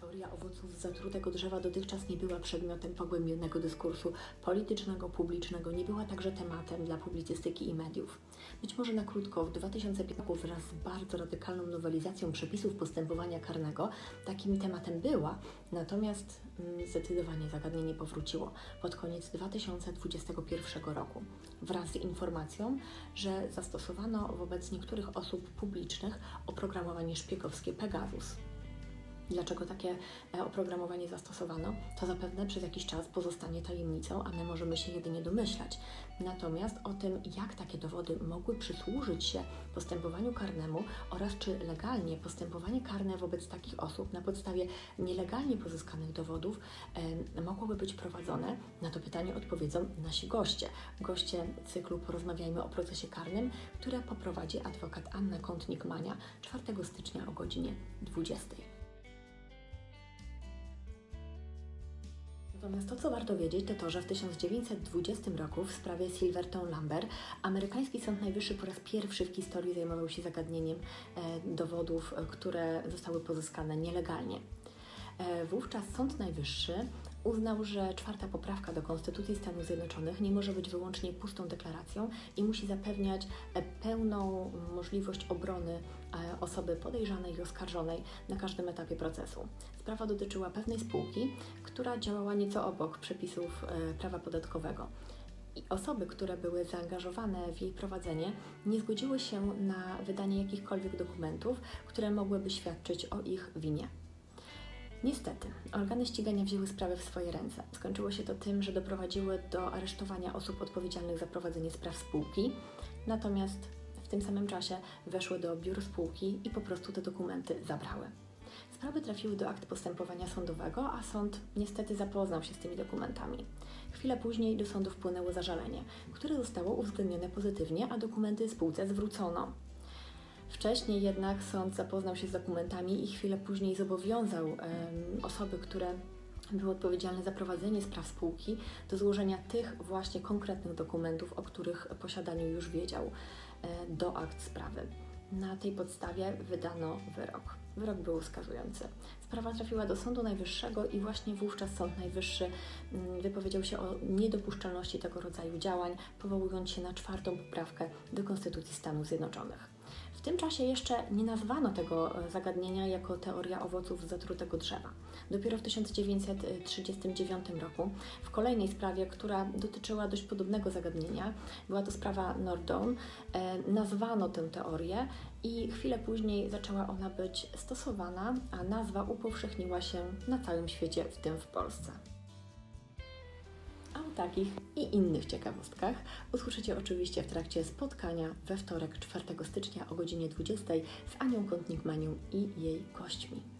Teoria owoców zatrutego drzewa dotychczas nie była przedmiotem pogłębionego dyskursu politycznego, publicznego, nie była także tematem dla publicystyki i mediów. Być może na krótko w 2005 roku wraz z bardzo radykalną nowelizacją przepisów postępowania karnego takim tematem była, natomiast zdecydowanie zagadnienie powróciło pod koniec 2021 roku wraz z informacją, że zastosowano wobec niektórych osób publicznych oprogramowanie szpiegowskie Pegasus. Dlaczego takie oprogramowanie zastosowano? To zapewne przez jakiś czas pozostanie tajemnicą, a my możemy się jedynie domyślać. Natomiast o tym, jak takie dowody mogły przysłużyć się postępowaniu karnemu oraz czy legalnie postępowanie karne wobec takich osób na podstawie nielegalnie pozyskanych dowodów mogłoby być prowadzone, na to pytanie odpowiedzą nasi goście. Goście cyklu Porozmawiajmy o procesie karnym, które poprowadzi adwokat Anna Kątnik-Mania 4 stycznia o godzinie 20. Natomiast to, co warto wiedzieć, to to, że w 1920 roku w sprawie Silverton Lambert amerykański Sąd Najwyższy po raz pierwszy w historii zajmował się zagadnieniem dowodów, które zostały pozyskane nielegalnie. Wówczas Sąd Najwyższy uznał, że 4. poprawka do Konstytucji Stanów Zjednoczonych nie może być wyłącznie pustą deklaracją i musi zapewniać pełną możliwość obrony osoby podejrzanej i oskarżonej na każdym etapie procesu. Sprawa dotyczyła pewnej spółki, która działała nieco obok przepisów prawa podatkowego. I osoby, które były zaangażowane w jej prowadzenie, nie zgodziły się na wydanie jakichkolwiek dokumentów, które mogłyby świadczyć o ich winie. Niestety, organy ścigania wzięły sprawę w swoje ręce. Skończyło się to tym, że doprowadziły do aresztowania osób odpowiedzialnych za prowadzenie spraw spółki, natomiast w tym samym czasie weszły do biur spółki i po prostu te dokumenty zabrały. Sprawy trafiły do akt postępowania sądowego, a sąd niestety zapoznał się z tymi dokumentami. Chwilę później do sądu wpłynęło zażalenie, które zostało uwzględnione pozytywnie, a dokumenty spółce zwrócono. Wcześniej jednak sąd zapoznał się z dokumentami i chwilę później zobowiązał osoby, które były odpowiedzialne za prowadzenie spraw spółki, do złożenia tych właśnie konkretnych dokumentów, o których posiadaniu już wiedział, do akt sprawy. Na tej podstawie wydano wyrok. Wyrok był skazujący. Sprawa trafiła do Sądu Najwyższego i właśnie wówczas Sąd Najwyższy wypowiedział się o niedopuszczalności tego rodzaju działań, powołując się na 4. poprawkę do Konstytucji Stanów Zjednoczonych. W tym czasie jeszcze nie nazwano tego zagadnienia jako teoria owoców zatrutego drzewa. Dopiero w 1939 roku, w kolejnej sprawie, która dotyczyła dość podobnego zagadnienia, była to sprawa Nordon, nazwano tę teorię i chwilę później zaczęła ona być stosowana, a nazwa upowszechniła się na całym świecie, w tym w Polsce. A o takich i innych ciekawostkach usłyszycie oczywiście w trakcie spotkania we wtorek 4 stycznia o godzinie 20 z Anią Kątnik-Manią i jej gośćmi.